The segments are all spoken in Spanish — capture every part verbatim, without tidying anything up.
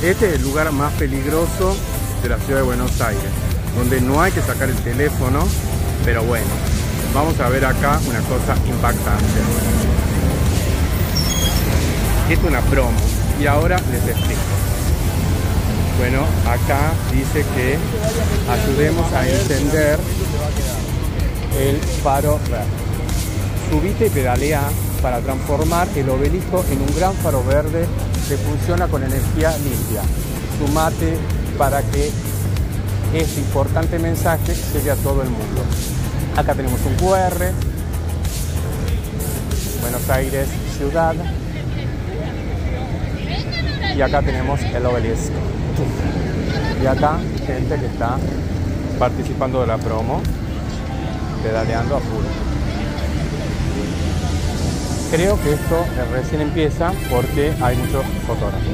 Este es el lugar más peligroso de la ciudad de Buenos Aires, donde no hay que sacar el teléfono, pero bueno, vamos a ver acá una cosa impactante. Esto es una promo y ahora les explico. Bueno, acá dice que ayudemos a encender el faro verde. Subite y pedalea para transformar el obelisco en un gran faro verde que funciona con energía limpia. Sumate para que este importante mensaje llegue a todo el mundo. Acá tenemos un cu erre, Buenos Aires ciudad, y acá tenemos el obelisco. Y acá gente que está participando de la promo, pedaleando a full. Creo que esto recién empieza porque hay muchos fotógrafos.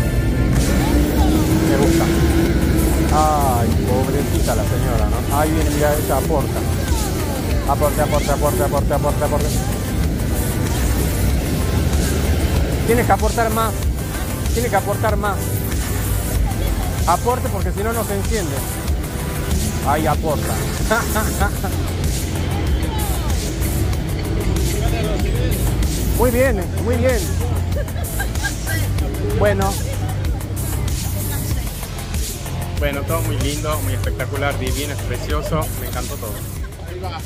Me gusta. Ay, pobrecita la señora, ¿no? Ahí viene, mira, ella aporta. Aporte, aporte, aporte, aporte, aporte, aporte. Tienes que aportar más. Tienes que aportar más. Aporte porque si no, no se enciende. Ahí aporta. Muy bien, muy bien. Bueno. Bueno, todo muy lindo, muy espectacular, divino, es precioso. Me encantó todo.